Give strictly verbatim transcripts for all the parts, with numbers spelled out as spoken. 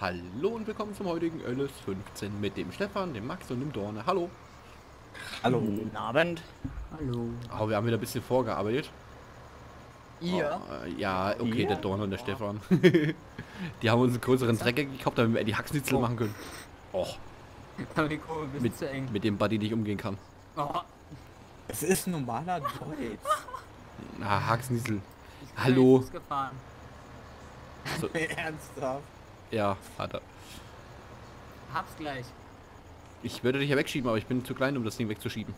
Hallo und willkommen zum heutigen L S fünfzehn mit dem Stefan, dem Max und dem Dorne. Hallo. Hallo. Guten Abend. Hallo. Oh, wir haben wieder ein bisschen vorgearbeitet. Ihr? Oh, ja, okay, Ihr? der Dorne und der Stefan. Die haben uns einen größeren Trecker gekauft, damit wir die Hacksnitzel Oh. machen können. Oh, Die Kurve ein bisschen mit, zu eng. mit dem Buddy nicht umgehen kann. Oh, Es ist ein normaler Deutsch. Ah, Hacksnitzel. ich bin Hallo. Fuß gefahren. So, Ernsthaft? ja, Vater. Hab's gleich. Ich würde dich ja wegschieben, aber ich bin zu klein, um das Ding wegzuschieben.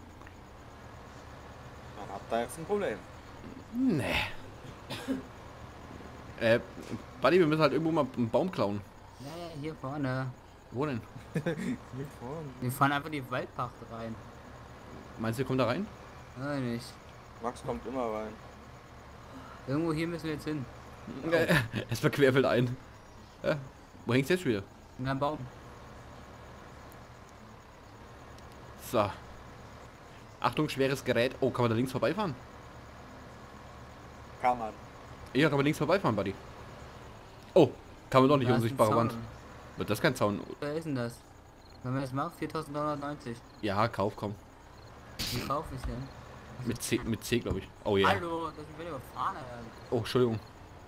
Dann habt ihr jetzt ein Problem. Nee. Äh, Buddy, wir müssen halt irgendwo mal einen Baum klauen. Ja, ja, hier vorne. Wo denn? Hier vorne. Wir fahren einfach die Waldpacht rein. Meinst du, ihr kommt da rein? Nein, nicht. Max kommt immer rein. Irgendwo hier müssen wir jetzt hin. Äh, es verquerfällt ein. Ja, wo hängst du jetzt wieder? In einem Baum. So. Achtung, schweres Gerät. Oh, kann man da links vorbeifahren? Kann man. Ja, kann man links vorbeifahren, Buddy. Oh, kann man doch nicht, Da ist ein unsichtbare Wand. Zaun. Wird das kein Zaun? Wer ist denn das? Wenn man das macht, viertausenddreihundertneunzig. Ja, Kauf, komm. Wie kauf ich denn? Mit C, mit C, glaube ich. Oh ja. Yeah. Hallo, das ist wieder überfahren. Alter. Oh, Entschuldigung.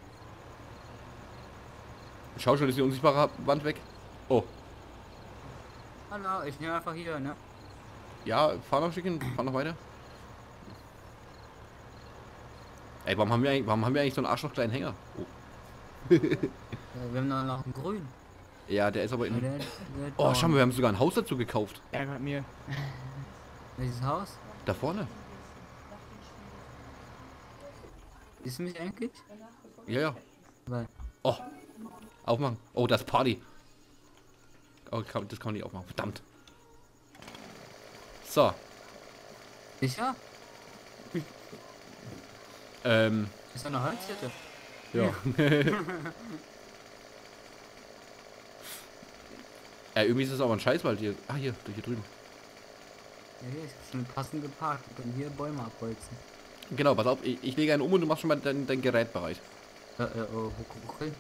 Schau schon, ist die unsichtbare Wand weg. Oh, Hallo, ich nehme einfach hier, ne? ja, fahr noch ein Stückchen, fahr noch weiter. Ey, warum haben wir eigentlich, warum haben wir eigentlich so einen arschloch kleinen Hänger? Oh. Ja, wir haben noch, noch einen grün. Ja, der ist aber Ja, in... der- der Oh, braun. schau mal, wir haben sogar ein Haus dazu gekauft. Ärgert mir. Welches Haus? Da vorne. Ist mich eigentlich? Ja, ja. Weil. Oh, aufmachen. Oh, das ist Party. Oh, kann, das kann man nicht aufmachen. Verdammt. So, Sicher? ähm, Ist da eine Holzhütte? ja. äh, irgendwie ist es aber ein Scheißwald hier. Ah, hier, hier drüben. Ja, hier ist schon passend geparkt. Wir können hier Bäume abholzen. Genau, pass auf, ich, ich lege einen um und du machst schon mal dein, dein Gerät bereit. Äh, äh, oh, okay.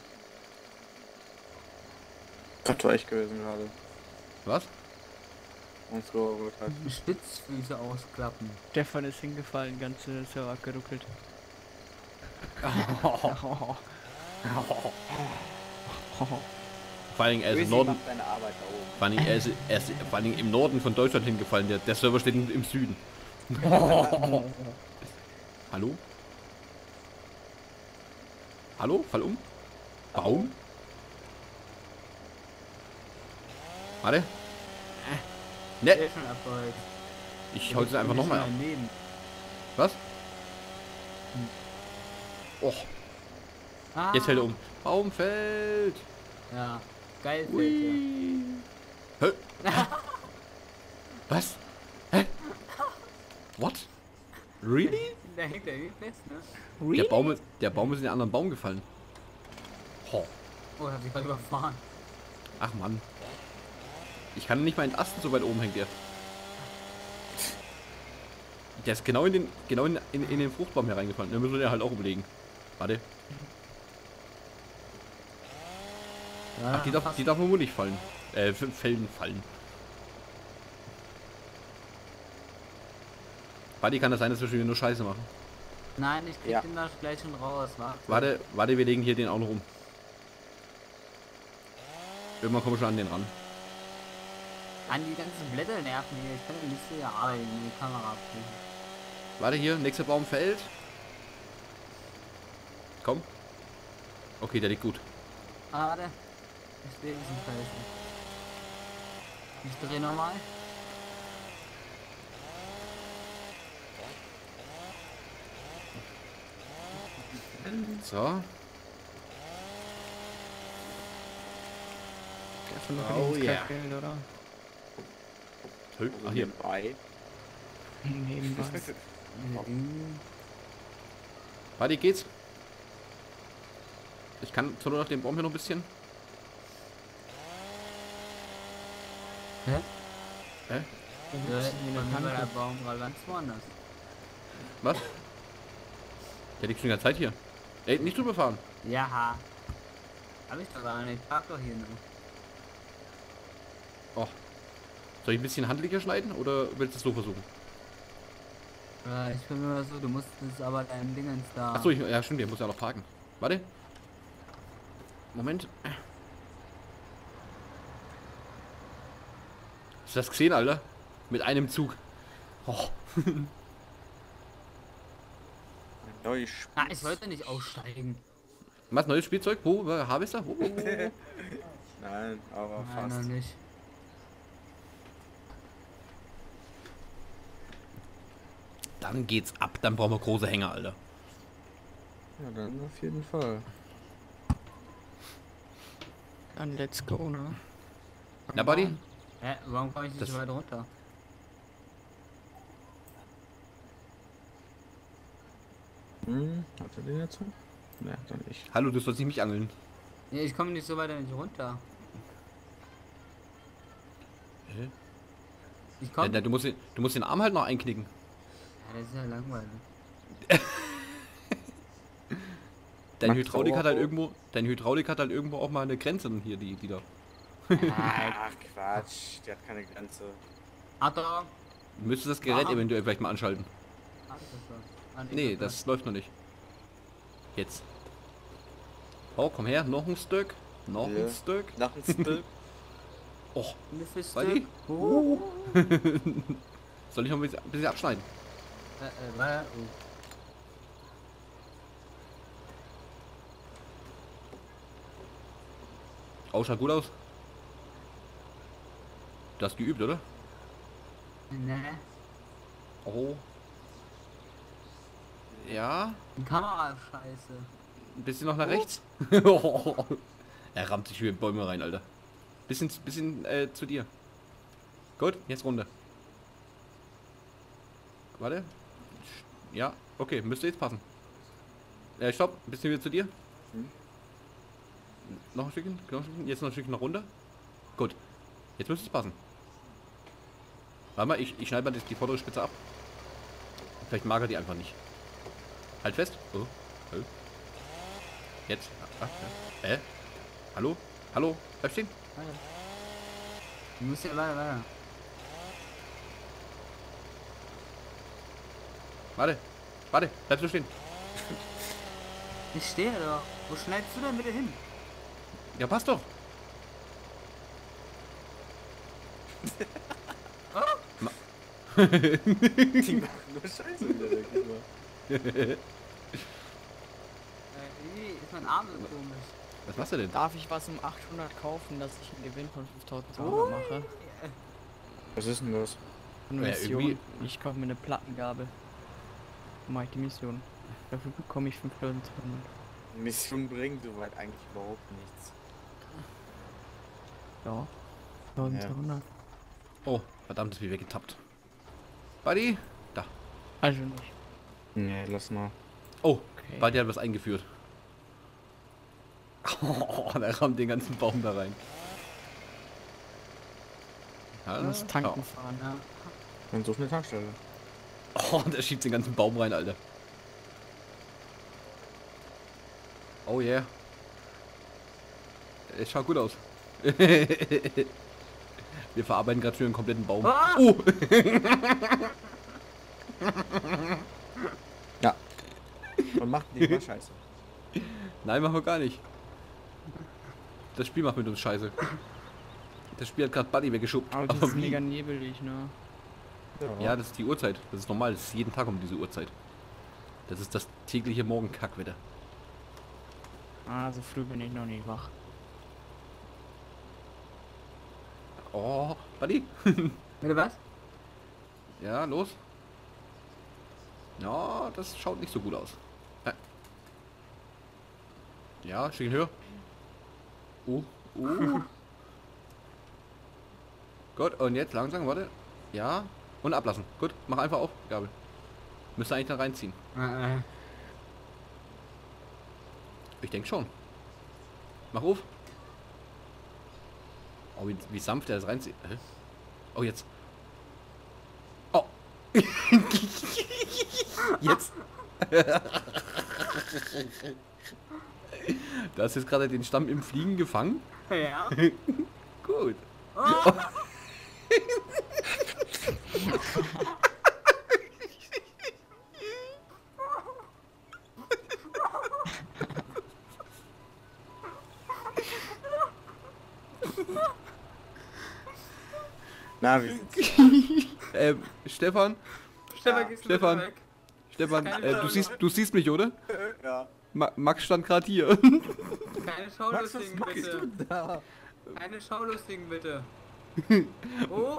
Das war echt gewesen gerade. Was? Unsere Rot hat. Spitzfüße ausklappen. Stefan ist hingefallen, ganze Server abgeruckelt. Vor allen Dingen, er ist im Ösi Norden, macht seine Arbeit da oben. vor allen Dingen, er ist, er ist vor allen Dingen im Norden von Deutschland hingefallen. Der, der Server steht im, im Süden. Hallo? Hallo? Fall um? Baum? Warte. Der Ne, ist schon abgeholt. ich hau es einfach nochmal ab. Daneben. Was? Oh, Ah, jetzt fällt er um. Baum fällt. Ja, geil fällt Ui. Hä? Was? Hä? What? Really? ja. Da hängt er wie fest, ne? Der Baum, ist, der Baum ist in den anderen Baum gefallen. Ho. Oh, er hat sich gerade überfahren. Ach Mann. Ich kann nicht mal entasten, so weit oben hängt der. Der ist genau in den genau in, in, in den Fruchtbaum hereingefallen. Den müssen wir halt auch umlegen. Warte. Ja, Ach, die darf, fast. die darf man wohl nicht fallen. Äh, f- Fällen fallen. Buddy, kann das sein, dass wir schon wieder nur Scheiße machen? Nein, ich krieg Ja. den da gleich schon raus, warte. Warte, warte, wir legen hier den auch noch um. Irgendwann kommen wir schon an den ran. An die ganzen Blätter nerven hier. Ich kann ja nicht so arbeiten, die Kamera abkriegen. Warte hier, nächster Baum fällt. Komm. Okay, der liegt gut. Ah, warte. Ich will diesen Felsen. Ich dreh nochmal. So. Stefan noch Oh ins yeah. Kackgeld, oder? Ach, hier. Nebenbei. Nebenbei. Warte, geht's? Ich kann zur Not auf den Baum hier noch ein bisschen. Hä? Hä? Ja, bei mir war der Baum gerade ganz woanders. Was? Der liegt schon die ganze Zeit hier. Ey, nicht drüber fahren. Ja. Hab ich doch gar nicht. Park doch hier noch. Oh. Soll ich ein bisschen handlicher schneiden oder willst du es so versuchen? Ja, ich finde nur so, du musst es aber deinem Dingens da. Achso, ich, ja stimmt, der muss ja noch parken. Warte. Moment. Hast du das gesehen, Alter? Mit einem Zug. Oh. Ein neues Spiel. Ah, ich wollte nicht aussteigen. Was, neues Spielzeug? Wo? Harvester? Wo, wo, wo? Nein, aber Nein, noch fast. nicht. Dann geht's ab. Dann brauchen wir große Hänger, Alter. Ja, dann auf jeden Fall. Dann let's go, ne? Na, Buddy? Hä, warum komme ich nicht Das- so weit runter? Hm, hat er den jetzt? Ne, dann nicht. Hallo, du sollst nicht mich angeln. Nee, ich komme nicht so weit nicht runter. Hä? Ich Ja, komme. na, du, musst, den- du musst den Arm halt noch einknicken. Ja, das ist ja langweilig. Dein Max Hydraulik hat halt Sauerbrot. irgendwo, dein Hydraulik hat halt irgendwo auch mal eine Grenze hier, die, die da. Ach, Quatsch. Die hat keine Grenze. Achtung! Du müsstest das Gerät Ah. eventuell vielleicht mal anschalten. Ah, das ist schon. Ah, Nee, das läuft noch nicht. Jetzt. Oh, komm her, noch ein Stück. Noch Ja. ein Stück. Nach dem Stück. Oh, Mephisto. Buddy? Oh. Soll ich noch ein bisschen, ein bisschen abschneiden? Äh, äh, warte. Oh. Oh, schaut gut aus. Du hast geübt, oder? Ne, Oh. Ja, die Kamera ist scheiße. ein bisschen noch nach rechts. Er rammt sich wieder in Bäume rein, Alter. Bisschen, bisschen äh, zu dir. Gut, jetzt runter. Warte. Ja, okay, müsste jetzt passen. Äh, stopp, ein bisschen wieder zu dir. Hm. Noch ein Stückchen, noch ein Stückchen, jetzt noch ein Stückchen nach runter. Gut, jetzt müsste es passen. Warte mal, ich, ich schneide mal die, die vordere Spitze ab. Vielleicht mag er die einfach nicht. Halt fest. Oh. Oh. Jetzt. Ah, ja. Äh? Hallo? Hallo? Bleib stehen. Warte. Du musst ja weiter, weiter. Warte. Warte. Bleibst du stehen. Ich stehe doch. Wo schneidest du denn bitte hin? Ja, passt doch. Die machen nur Scheiße in der Welt. Äh, irgendwie ist mein Arm so komisch. Was machst du denn? Darf ich was um achthundert kaufen, dass ich einen Gewinn von fünftausendzweihundert mache? Was ist denn das? Eine Ja, Mission. irgendwie- Ich kaufe mir eine Plattengabel. Dann mache ich die Mission. Dafür bekomme ich fünftausendzweihundert. Mission bringt soweit eigentlich überhaupt nichts. Ja. eintausendzweihundert. Oh, verdammt, ist wie weggetappt. Buddy? Da. Also nicht. Nee, lass mal. Oh, Okay. Buddy hat was eingeführt. Oh, der rammt den ganzen Baum da rein. Ja, Ich muss tanken fahren. Ja. Dann such eine Tankstelle. Oh, der schiebt den ganzen Baum rein, Alter. Oh yeah. Es schaut gut aus. Wir verarbeiten gerade schon einen kompletten Baum. Ah! Oh! Ja. Und macht nicht mal Scheiße. Nein, machen wir gar nicht. Das Spiel macht mit uns Scheiße. Das Spiel hat gerade Buddy weggeschoben. Aber das Aber ist wie? mega nebelig, ne? Ja, das ist die Uhrzeit. Das ist normal. Das ist jeden Tag um diese Uhrzeit. Das ist das tägliche Morgenkackwetter. Ah, so früh bin ich noch nicht wach. Oh, Buddy. Bitte was? Ja, los. Ja, das schaut nicht so gut aus. Äh. Ja, ein Stückchen höher. Uh, uh. Gut, und jetzt langsam, warte. Ja, und ablassen. Gut, mach einfach auf, Gabel. Müsste eigentlich da reinziehen. Äh, äh. Ich denke schon. Mach auf. Oh, wie, wie sanft er das reinzieht. Hä? Oh, jetzt. Oh. Jetzt. Du hast jetzt gerade den Stamm im Fliegen gefangen? Ja. Gut. Oh. Na, wie ähm, Stefan, Stefan, gehst du Stefan. bitte weg? Stefan, Keine äh, du, Sorge. siehst, du siehst mich, oder? Ja. Ma Max stand gerade hier. Keine Max, was Schaulustigen, machst bitte. du da? Keine Schaulustigen, bitte. Oh.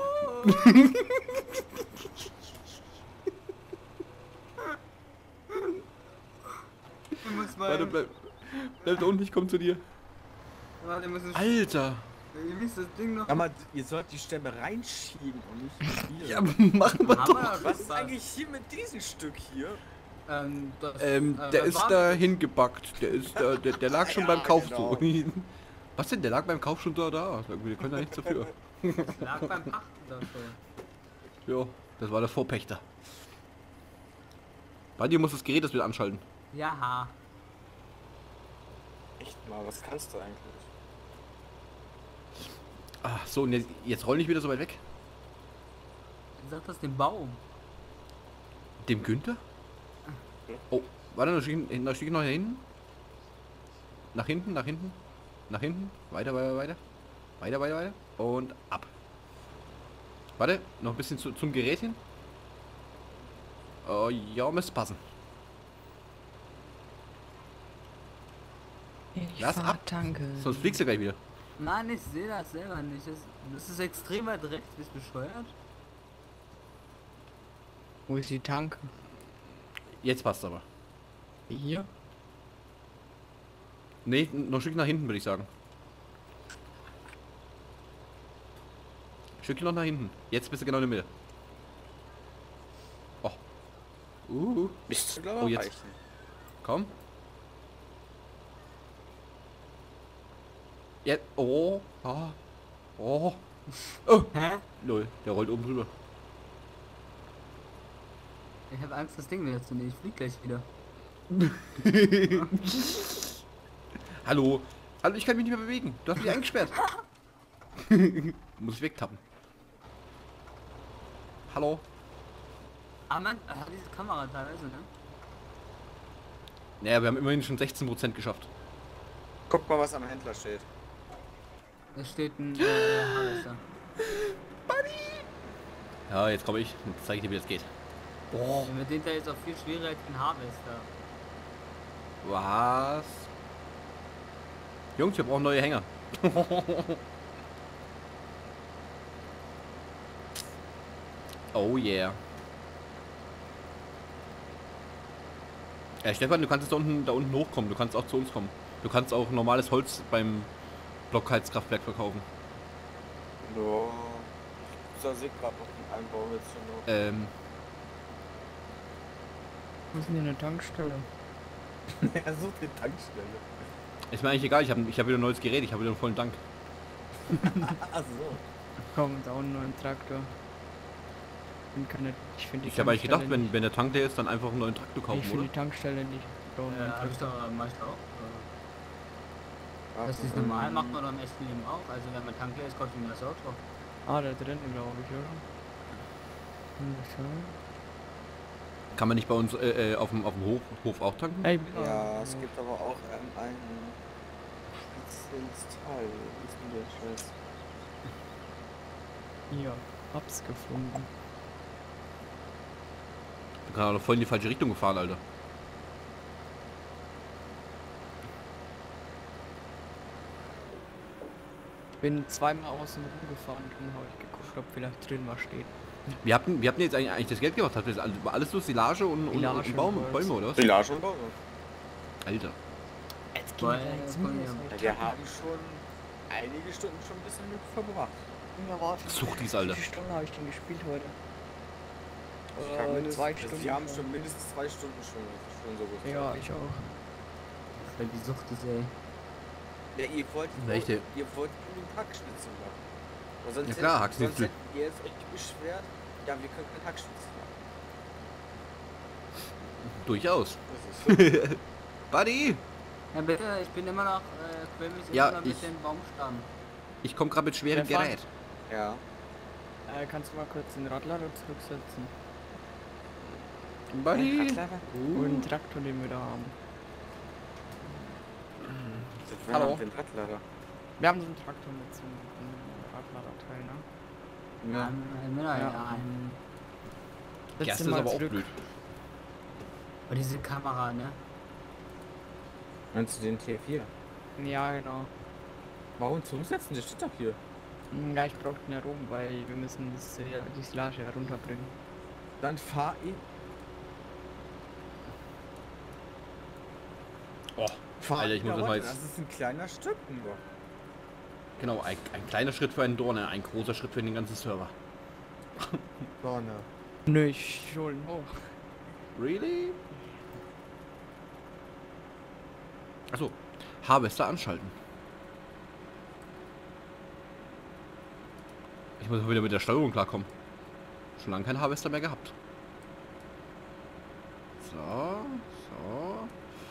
Ich muss mal... Warte, bleib, bleib da unten, ich komm zu dir. Warte, ich muss das, Alter. wie ist das Ding noch? Aber ihr sollt die Stämme reinschieben und nicht hier. Ja, machen wir Haben doch. wir Was ist eigentlich hier mit diesem Stück hier? Ähm, das, Ähm, äh, der das ist war- da hingebackt. Der ist da, der, der lag schon Ja, beim Kauf genau. so. Was denn? Der lag beim Kauf schon da da. Wir können da nichts dafür. lag beim Pachten da schon. Ja, das war der Vorpächter. Bei dir muss das Gerät das wieder anschalten. Ja. Echt mal, was kannst du eigentlich? Ah, so, und jetzt, jetzt roll nicht wieder so weit weg. Sag das dem Baum. Dem Günther? Oh, warte, noch Stück, noch Stück nach hinten. Nach hinten, nach hinten. Nach hinten. Weiter, weiter, weiter. Weiter, weiter, weiter. Und ab. Warte, noch ein bisschen zu, zum Gerät hin. Oh, ja, müsste passen. Ich Lass fahr ab. Tanke. Sonst fliegst du gleich wieder. Nein, ich sehe das selber nicht. Das, das ist extrem weit rechts. Bist du bescheuert? Wo ist die Tanke? Jetzt passt aber. Hier? Nee, noch ein Stück nach hinten, würde ich sagen. Ein Stückchen noch nach hinten. Jetzt bist du genau in der Mitte. Oh. Uh. Bist du glaube Oh, ich jetzt. reichen. Komm. Jetzt. Oh. Ah. Oh. Oh. Hä? Lol, der rollt oben drüber. Ich habe Angst, das Ding wieder zu nehmen. Ich flieg gleich wieder. Hallo. Hallo, ich kann mich nicht mehr bewegen. Du hast mich eingesperrt. Muss ich wegtappen. Hallo. Ah man, ah, diese Kamera teilweise, ne? Naja, wir haben immerhin schon sechzehn Prozent geschafft. Guck mal, was am Händler steht. Da steht ein äh, Harvester. Ja, jetzt komme ich. Jetzt zeige ich dir, wie das geht. Oh. Mit dem Teil ist auch viel schwerer als ein Harvester. Was? Jungs, wir brauchen neue Hänger. Oh yeah. Ja, Stefan, du kannst jetzt da unten, da unten hochkommen. Du kannst auch zu uns kommen. Du kannst auch normales Holz beim Blockheizkraftwerk verkaufen. No. Ich sehe gerade noch den Einbau jetzt schon noch. Ähm, Wo ist denn hier eine Tankstelle? Er sucht die Tankstelle. ist mir eigentlich egal. Ich habe ich hab wieder ein neues Gerät. Ich habe wieder einen vollen Tank. Ach so. Komm, da unten noch ein Traktor. Ich kann nicht, ich finde die Ich habe eigentlich gedacht, Tankstelle wenn, wenn der Tank leer ist, dann einfach einen neuen Traktor nicht, kaufen, ich finde oder? die Tankstelle nicht. Da unten Ja, ein hab ich Traktor. doch, mach ich doch auch. Das ist normal, macht man doch im echten Leben auch. Also wenn man Tank leer ist, kauft man das auch drauf. Ah, da drinnen glaube ich, oder? Hm, schau. Kann man nicht bei uns äh, äh, auf, dem, auf dem Hof, Hof auch tanken? Ey, Ja, es gibt aber auch ähm, ein spezielles Teil. Wie ist denn der Scheiß? hier, hab's gefunden. Du kannst doch voll in die falsche Richtung gefahren, Alter. Bin zweimal außen rum gefahren und habe ich geguckt, ob vielleicht drin was steht. Wir hatten, wir hatten jetzt eigentlich, eigentlich das Geld gemacht. Hat das alles, alles so Silage und, und, Silage und Baum, und Holz. Bäume, oder was? Village und Bau. Alter. Jetzt gehen wir da jetzt hin, Ja, wir haben schon einige Stunden schon ein bisschen mit verbracht. Ja, warte. Such dies, Alter. Wie viele Stunden habe ich denn gespielt heute? Also ich kann Äh, mindestens- zwei also Stunden. Wir haben schon mindestens zwei Stunden schon, schon so gut. Ja, ich auch. Weil die Sucht ist, ey. Ja, ihr wollt, Welche? ihr wollt einen Hackschnitzel machen. Aber sonst Ja klar, hättet- Hackschnitzel. Sonst hättet ihr jetzt euch beschwert, ja, wir können keinen Hackschnitzel machen. Durchaus. Das ist so. Buddy! Ja bitte, ich bin immer noch, äh, quäl mich Ja, immer noch ich- mit dem Baumstamm. Ich komme gerade mit schwerem Stefan? Gerät. Ja. Äh, kannst du mal kurz den Radlader zurücksetzen? Buddy. Und den Traktor, den wir da haben. Wir Hallo. haben den Radlader. Wir haben so einen Traktor mit so einem Radladerteil, ne? Ja. Ähm, ja, ja. ja. Ja, Setz das den ist mal aber auch zurück. blöd. Und diese Kamera, ne? Meinst du den T vier? Ja, genau. Warum zurücksetzen? Der steht doch hier. Hm, Ja, ich brauche den herum, weil wir müssen das, äh, die Silage herunterbringen. Dann fahr ihn. Oh, Fahr Alter, ich ihn muss da das mal runter. jetzt... Das ist ein kleiner Stück nur. Genau, ein, ein kleiner Schritt für einen Dorne, ein großer Schritt für den ganzen Server. Vorne. Nö, ich hol ihn hoch. Really? Achso, Harvester anschalten. Ich muss wieder mit der Steuerung klarkommen. Schon lange keinen Harvester mehr gehabt. So, so.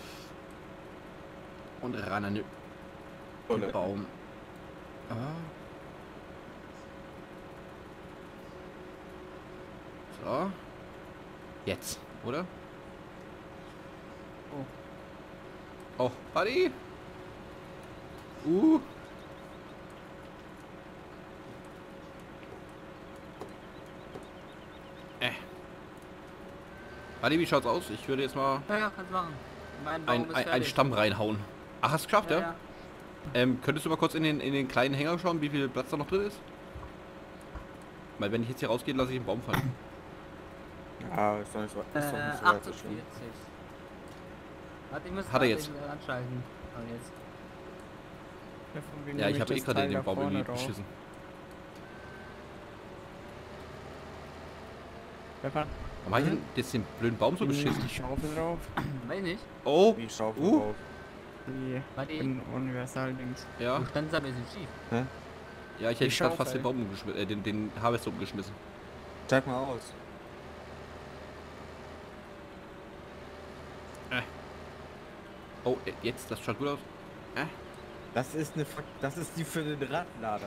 Und ran an den Vorne. Baum. Ah. So. Jetzt, oder? Oh. Oh, Buddy. Uh. Äh. Buddy, wie schaut's aus? Ich würde jetzt mal Ja, ja, kannst machen. Mein Baum ein, ist ein, einen fertig. Stamm reinhauen. Ach, hast du geschafft, ja? ja, ja. Ähm, könntest du mal kurz in den, in den kleinen Hänger schauen, wie viel Platz da noch drin ist? Weil wenn ich jetzt hier rausgehe, lasse ich den Baum fallen. Ja, ist doch nicht so, ist Äh, doch nicht so weit so schlimm. achtundvierzig. Warte, ich muss Hat er grad jetzt? den anschalten. Oh, jetzt. Ja, von wem Ja, nehme ich habe eh das gerade Teil den da Baum vorne irgendwie rauf? beschissen. Stefan, Warum habe ich denn jetzt den blöden Baum so nimm beschissen? die Schaufel drauf. Weiß nicht. Oh, Wie Schaufel Uh. drauf. Die Warte, Un- Universal-Dings. ja. du standst ein bisschen schief. Ja, ich Die hätte gerade fast Schaufel. den Baum umgeschmissen, äh, den, den Harvester umgeschmissen. Steig mal aus. Oh, äh, jetzt, das schaut gut aus. Das ist eine Ver das ist die für den Radlader.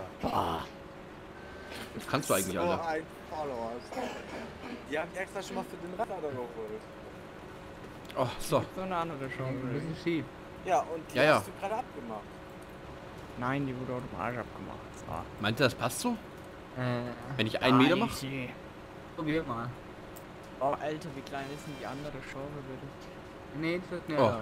Das kannst du eigentlich, so Alter. ein Follower. Die haben extra schon mal für den Radlader geholt. Oh, so. So eine andere Ein Schaufel. bisschen schief. Ja, und die Ja, ja. hast du gerade abgemacht. Nein, die wurde automatisch abgemacht. So. Meint ihr, das passt so? Äh, Wenn ich einen Meter Ah, mache? easy. probier mal. Oh, Alter, wie klein ist denn die andere Schaufel bitte? Nee, das wird Oh. schneller.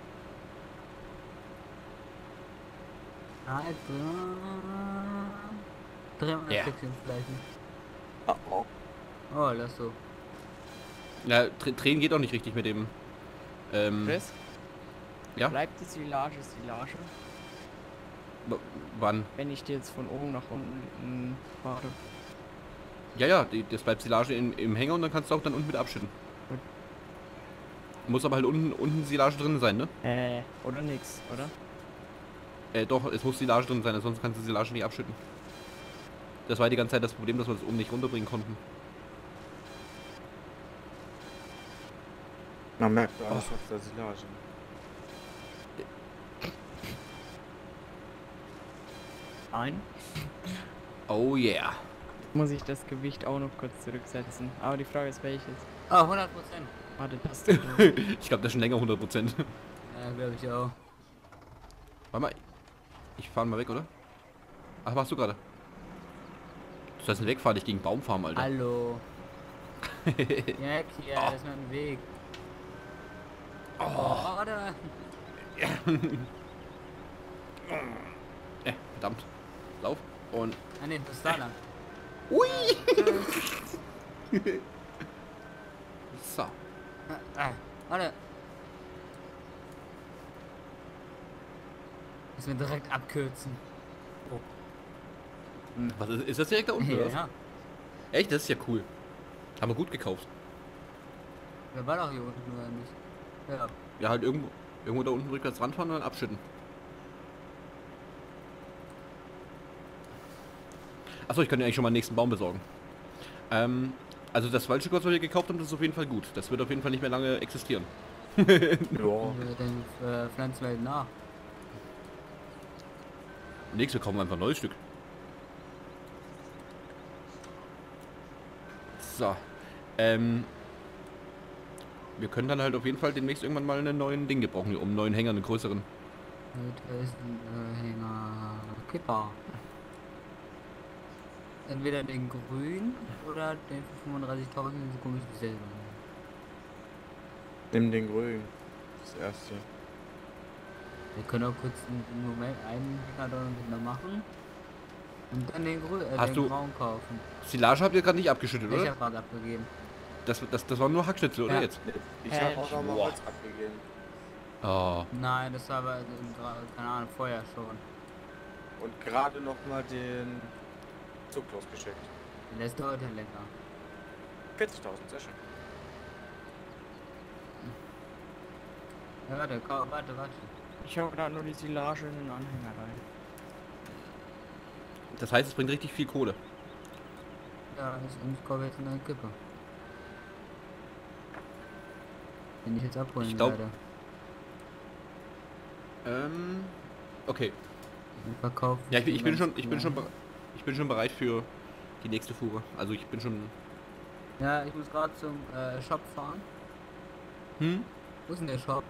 Also. dreihundert Ja. Stückchen vielleicht. Oh, oh. Oh, lass so. Ja, Tr- drehen geht auch nicht richtig mit dem. Ähm, Chris? Ja? Bleibt die Silage Silage? w- wann? Wenn ich die jetzt von oben nach unten mm, fahre. Ja, ja, die, das bleibt Silage in, im Hänger und dann kannst du auch dann unten wieder abschütten. Gut. Muss aber halt unten, unten Silage drin sein, ne? Äh, oder nix, oder? Äh, doch, es muss Silage drin sein, sonst kannst du Silage nicht abschütten. Das war die ganze Zeit das Problem, dass wir das oben nicht runterbringen konnten. Man merkt alles Oh. auf der Silage. Nein. Oh yeah. Muss ich das Gewicht auch noch kurz zurücksetzen. Aber die Frage ist welches. Oh, hundert Prozent. Warte, das. Ich glaube, das ist schon länger hundert Prozent. Ja, glaube ich auch. Warte mal. Ich fahre mal weg, oder? Ach, machst du gerade? Du sollst nicht wegfahren, ich gegen Baum fahren, Alter. Hallo. Jack, hier, Oh. das ist mein Weg. Oh. Oh, warte. Äh, verdammt. Lauf. Und. Ah ne, das ist da lang. Ui! Äh, So. ah, warte. Müssen wir direkt abkürzen. Was ist, ist das direkt da unten, oder was? Ja, Echt? Das ist ja cool. Haben wir gut gekauft. wer war doch hier unten oder nicht? Ja. Ja, halt irgendwo, irgendwo da unten rückwärts ranfahren und dann abschütten. Achso, ich könnte eigentlich schon mal den nächsten Baum besorgen. Ähm, also das Waldstück, was wir hier gekauft haben, das ist auf jeden Fall gut. Das wird auf jeden Fall nicht mehr lange existieren. Ja. Äh, Dann äh, pflanzen wir halt nach. Nix, wir kaufen einfach ein neues Stück. So. Ähm. Wir können dann halt auf jeden Fall demnächst irgendwann mal einen neuen Ding gebrauchen, hier, um einen neuen Hänger, einen größeren. Da ist ein äh, Hänger Kipper. Entweder den grün oder den für fünfunddreißigtausend, so komisch selber. Nimm den grün. Das erste. Wir können auch kurz einen Moment einen Hänger da noch machen. Und dann den, grün, äh, Hast den du- grauen kaufen. Silage habt ihr gerade nicht abgeschüttet, Ich oder? hab gerade abgegeben. Das, das, das war nur Hackschnitzel, oder Ja. jetzt? Ich Äh, habe auch noch mal boah. Holz abgegeben. Oh. Nein, das war aber, in gra- keine Ahnung, vorher schon. Und gerade noch mal den Zug losgeschickt. Das dauert ja länger. vierzigtausend, sehr schön. Ja, warte, kau- warte, warte. Ich habe gerade nur die Silage in den Anhänger rein. Das heißt, es bringt richtig viel Kohle. Ja, ich, ich kaufe jetzt eine Kippe. Wenn ich jetzt abholen Ich glaub- werde. Ähm. Okay. Ich verkaufe. Ja, ich, bin- ich bin schon, ich bin schon, bere- ich bin schon bereit für die nächste Fuhre. Also ich bin schon. Ja, ich muss gerade zum äh, Shop fahren. Hm? Wo ist denn der Shop?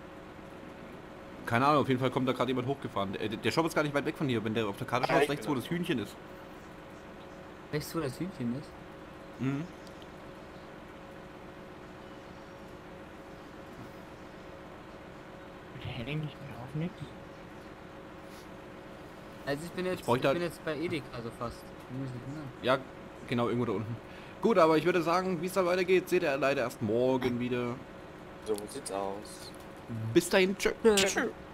Keine Ahnung, auf jeden Fall kommt da gerade jemand hochgefahren. Der, der Shop ist gar nicht weit weg von hier. Wenn der auf der Karte Ah, schaut, ich rechts bin wo da. das Hühnchen ist. Rechts, wo das Hühnchen ist? Mhm. Der Henning nicht mehr auf nichts. Also ich bin jetzt, Ich ich, bräuchte halt- bin jetzt bei Edeka, also fast. Wo muss ich denn hin? Ja, genau, irgendwo da unten. Gut, aber ich würde sagen, wie es da weitergeht, seht ihr leider erst morgen wieder. So sieht's aus. Bis dahin, tschö. Tschö. Tschüss.